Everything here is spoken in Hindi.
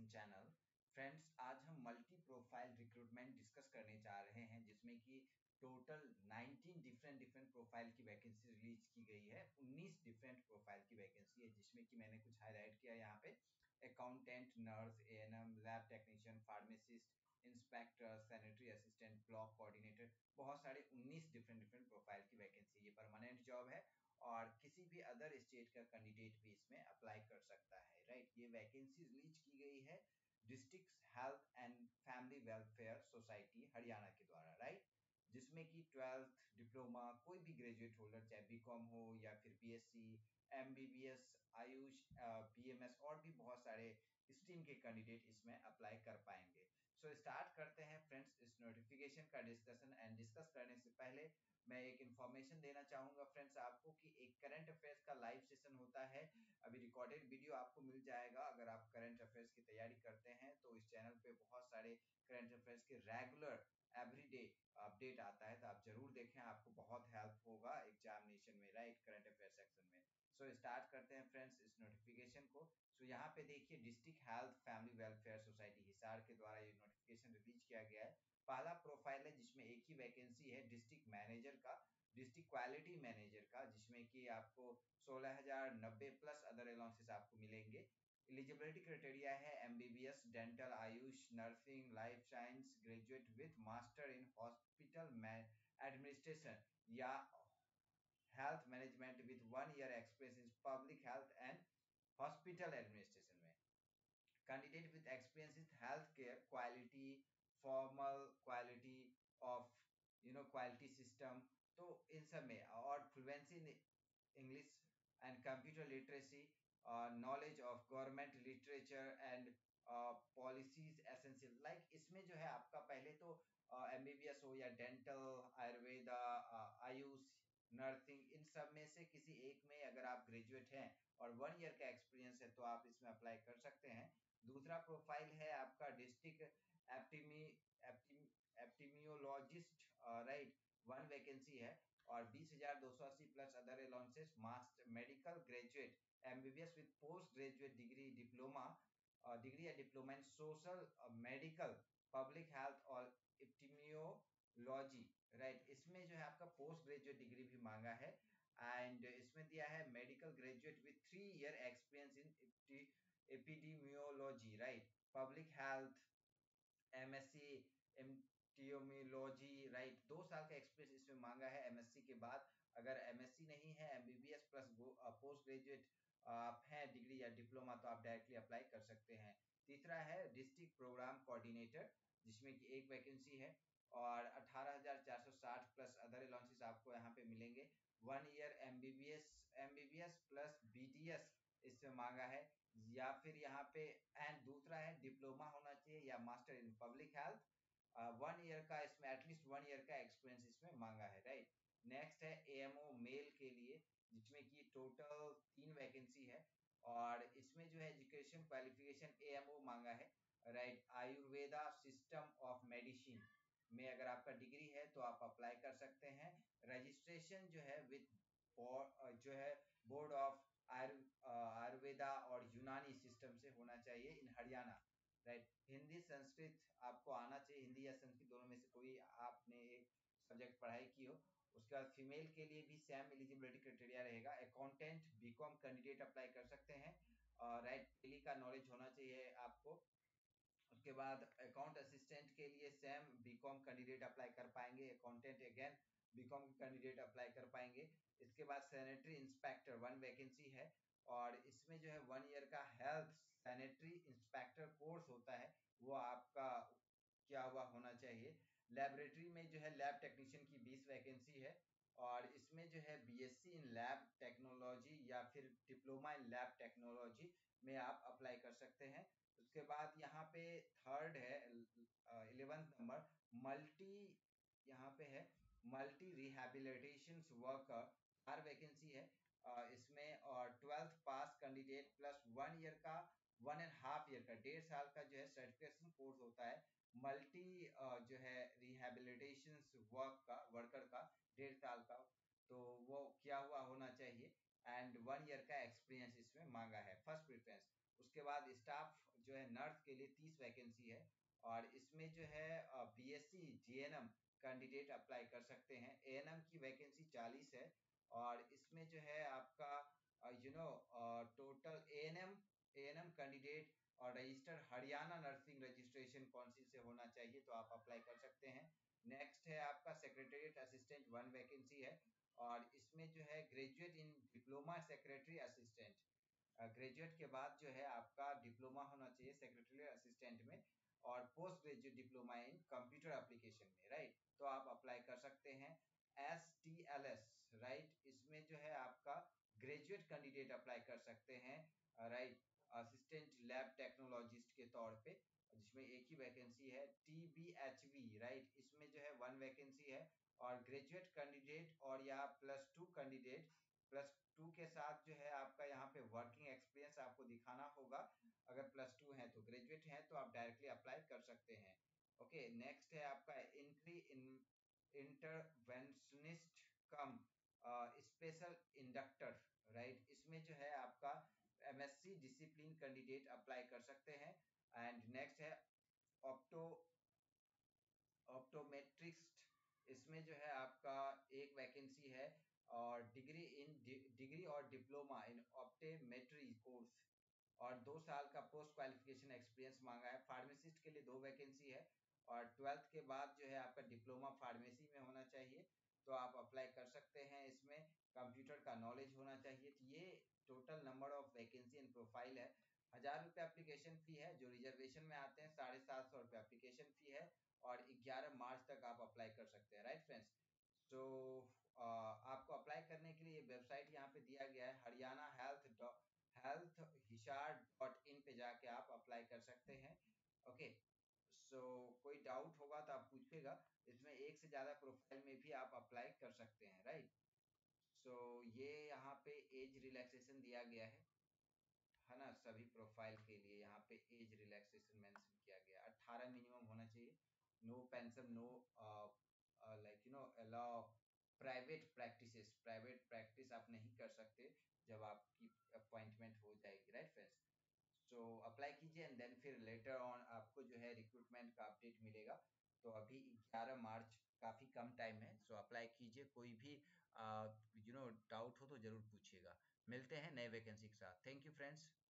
चैनल। फ्रेंड्स, आज हम मल्टी प्रोफाइल रिक्रूटमेंट डिस्कस करने जा रहे हैं, जिसमें कि टोटल 19 डिफरेंट प्रोफाइल की वैकेंसी रिलीज की गई है। 19 डिफरेंट प्रोफाइल की वैकेंसी है, जिसमें कि मैंने कुछ हाईलाइट किया यहाँ पे। Accountant, nurse, ANM, lab technician, pharmacist, inspector, sanitary assistant, block coordinator, बहुत सारे 19 डिफरेंट प्रोफाइल की वैकेंसी। ये परमानेंट जॉब है और किसी भी अदर स्टेट का कैंडिडेट भी इसमें अप्लाई कर सकता है, राइट। ये वैकेंसी रिलीज की गई है district health and family welfare society Haryana के द्वारा, राइट। जिसमें कि 12th डिप्लोमा कोई भी ग्रेजुएट होल्डर, चाहे बीकॉम हो या फिर बीएससी, एमबीबीएस, आयुष, बीएमएस और भी बहुत सारे स्ट्रीम के कैंडिडेट इसमें अप्लाई कर पाएंगे। सो स्टार्ट करते हैं फ्रेंड्स इस नोटिफिकेशन का डिस्कशन। एंड डिस्कस करने से पहले मैं एक इन्फॉर्मेशन देना चाहूंगा फ्रेंड्स आपको कि एक करंट अफेयर्स का लाइव सेशन होता है। अभी रिकॉर्डेड वीडियो आपको मिल जाएगा। अगर आप करंट अफेयर्स की तैयारी करते हैं तो इस चैनल पे बहुत सारे करंट अफेयर्स के रेगुलर एवरीडे अपडेट आता है, तो आप जरूर देखें, आपको बहुत हेल्प होगा एग्जामिनेशन में, राइट, करंट अफेयर सेक्शन में। सो स्टार्ट करते हैं फ्रेंड्स इस नोटिफिकेशन को। सो यहाँ पे देखिए, district health family welfare society Hisar के द्वारा ये नोटिफिकेशन रिलीज किया गया है। पहला प्रोफाइल है जिसमें एक ही वैकेंसी है डिस्ट्रिक्ट मैनेजर का, डिस्ट्रिक्ट क्वालिटी मैनेजर का, जिसमें कि आपको 16,090 प्लस अदर अलाउंसेस आपको मिलेंगे। एलिजिबिलिटी क्राइटेरिया है MBBS, dental, AYUSH, nursing, life science graduate with master in hospital administration या health management with 1 year experience in public health and hospital administration में। Candidate with experience in health care quality, formal quality of quality system, तो इन सब में, और fluency in English and computer literacy, knowledge of government literature and policies essential. Like इसमें जो है आपका पहले तो एमबीबीएस हो या डेंटल, आयुर्वेदा, आयुष, नर्सिंग, इन सब में से किसी एक में अगर आप ग्रेजुएट हैं और 1 ईयर का एक्सपीरियंस है तो आप इसमें अप्लाई कर सकते हैं। दूसरा प्रोफाइल है आपका डिस्ट्रिक्ट एप्टीमियोलॉजिस्ट, राइट, 1 वैकेंसी है और 20,280 plus other allowances, master medical graduate, MBBS with post graduate degree, degree या diploma in social medical, public health और एप्टीमियोलॉजी, राइट। इसमें जो है आपका पोस्ट ग्रेजुएट डिग्री भी मांगा है। एंड इसमें दिया है medical graduate with 3 year experience in epidemiology, right, public health, MSc epidemiology, right, 2 साल का एक्सपीरियंस इसमें मांगा है एमएससी के बाद। अगर एमएससी नहीं है, एमबीबीएस प्लस पोस्ट ग्रेजुएट आप हैं डिग्री या डिप्लोमा, तो आप डायरेक्टली अप्लाई कर सकते हैं। तीसरा है डिस्ट्रिक्ट प्रोग्राम कोऑर्डिनेटर, जिसमें कि एक वैकेंसी है और 18,460 प्लस अदर अलाउंसेस आपको यहाँ पे मिलेंगे। 1 ईयर एमबीबीएस प्लस बीडीएस इसमें मांगा है, या फिर यहाँ पे, एंड दूसरा है डिप्लोमा होना चाहिए या master in public health, 1 year का, इसमें एटलीस्ट 1 ईयर का एक्सपीरियंस इसमें मांगा है, राइट। नेक्स्ट है एएमओ मेल के लिए, जिसमें कि टोटल 3 वैकेंसी है और इसमें जो है एजुकेशन क्वालिफिकेशन एएमओ मांगा है, right. Ayurveda system of medicine में अगर आपका डिग्री है तो आप अप्लाई कर सकते हैं। रजिस्ट्रेशन जो है विद जो है बोर्ड ऑफ आयुर्वेदा और यूनानी सिस्टम से होना चाहिए इन हरियाणा, राइट। हिंदी संस्कृत आपको आना चाहिए, हिंदी या संस्कृत दोनों में से कोई आपने एक सब्जेक्ट पढ़ाई की हो। उसके बाद फीमेल के लिए भी सेम एलिजिबिलिटी क्राइटेरिया रहेगा। अकाउंटेंट बीकॉम कैंडिडेट अप्लाई कर सकते हैं, राइट, टेली का नॉलेज होना चाहिए आपको। उसके बाद अकाउंट असिस्टेंट के लिए सेम बीकॉम कैंडिडेट अप्लाई कर पाएंगे। Accountant again BCom candidate apply कर पाएंगे। इसके बाद सैनिटरी इंस्पेक्टर 1 वैकेंसी है और इसमें जो है 1 ईयर का हेल्थ सैनिटरी इंस्पेक्टर कोर्स होता है, वो आपका क्या हुआ होना चाहिए। लेबोरेटरी में जो है लैब टेक्नीशियन की 20 वैकेंसी है और इसमें जो है बीएससी इन लैब टेक्नोलॉजी या फिर डिप्लोमा इन लैब टेक्नोलॉजी में आप अप्लाई कर सकते हैं। उसके बाद यहाँ पे थर्ड है 11th नंबर मल्टी, यहाँ पे है मल्टी रिहेबिलिटेशन वर्कर, 4 वैकेंसी है इसमें, और 12th पास कैंडिडेट प्लस 1 ईयर का, 1.5 ईयर का, 1.5 साल का जो है सर्टिफिकेशन कोर्स होता है मल्टी जो है रिहेबिलिटेशन वर्कर का 1.5 साल का, तो वो क्या हुआ होना चाहिए। एंड 1 ईयर का एक्सपीरियंस इसमें मांगा है, फर्स्ट प्रेफरेंस। उसके बाद स्टाफ जो है नर्स के लिए 30 वैकेंसी है, और इसमें जो है बीएससी जीएनएम कैंडिडेट अप्लाई कर सकते हैं। एएनएम की वैकेंसी 40 है, और इसमें जो है आपका टोटल एएनएम कैंडिडेट और registered Haryana nursing registration council से होना चाहिए, तो आप अप्लाई कर सकते हैं। नेक्स्ट है आपका सेक्रेटेरिएट असिस्टेंट 1 वैकेंसी है, और इसमें जो है graduate in diploma secretary assistant, graduate के बाद जो है आपका डिप्लोमा होना चाहिए सेक्रेटरी असिस्टेंट में, और post graduate diploma in computer application में, राइट। तो आप अप्लाई कर सकते हैं। STLS, राइट, इसमें जो है आपका ग्रेजुएट कैंडिडेट अप्लाई कर सकते हैं, राइट, असिस्टेंट लैब टेक्नोलॉजिस्ट के तौर पे, जिसमें एक ही वैकेंसी है। TBHV, राइट, इसमें जो है 1 वैकेंसी है, और ग्रेजुएट कैंडिडेट और या +2 कैंडिडेट, +2 के साथ जो है आपका यहाँ पे वर्किंग एक्सपीरियंस आपको दिखाना होगा। अगर +2 है तो, ग्रेजुएट है तो आप डायरेक्टली अप्लाई कर सकते हैं। ओके, नेक्स्ट है आपका entry in interventionist cum special inductor, right, इसमें जो है आपका MSc डिसिप्लिन कैंडिडेट अप्लाई कर सकते हैं। एंड नेक्स्ट है ऑप्टो ऑप्टोमेट्रिस्ट, इसमें जो है आपका एक वैकेंसी है, और डिग्री और डिप्लोमा इन ऑप्टोमेट्री कोर्स, और 2 साल का पोस्ट क्वालिफिकेशन एक्सपीरियंस मांगा है। फार्मासिस्ट के लिए 2 वैकेंसी है, और 12th के बाद जो है आपका डिप्लोमा फार्मेसी में होना चाहिए, तो आप अप्लाई कर सकते हैं। इसमें कंप्यूटर का नॉलेज होना चाहिए। तो ये total number of vacancy and profile है। 1000 रुपये एप्लीकेशन फी है। जो रिजर्वेशन में आते हैं 750 रुपये एप्लीकेशन फी है, और 11 मार्च तक आप अप्लाई कर सकते हैं, राइट फ्रेंड्स। तो आपको अप्लाई करने के लिए ये वेबसाइट यहाँ पे दिया गया है, हरियाणा हेल्थ हिसार.in पे जाके आप अप्लाई कर सकते हैं। ओके, सो कोई डाउट होगा तो आप पूछिएगा। इसमें एक से ज्यादा प्रोफाइल में भी आप अप्लाई कर सकते हैं, राइट। सो ये यहाँ पे एज रिलैक्सेशन दिया गया है ना, सभी प्रोफाइल के लिए यहाँ पे एज रिलैक्सेशन मेंशन किया गया। 18 मिनिमम होना चाहिए। No pension, no like allow private practice आप नहीं कर सकते जब आपकी अपॉइंटमेंट हो जाएगी, राइट फ्रेंड्स। सो अप्लाई कीजिए, एंड देन फिर लेटर ऑन आपको जो है रिक्रूटमेंट का अपडेट मिलेगा। तो अभी 11 मार्च, काफ़ी कम टाइम है। सो अप्लाई कीजिए। कोई भी डाउट हो तो ज़रूर पूछिएगा। मिलते हैं नए वैकेंसी के साथ। Thank you friends.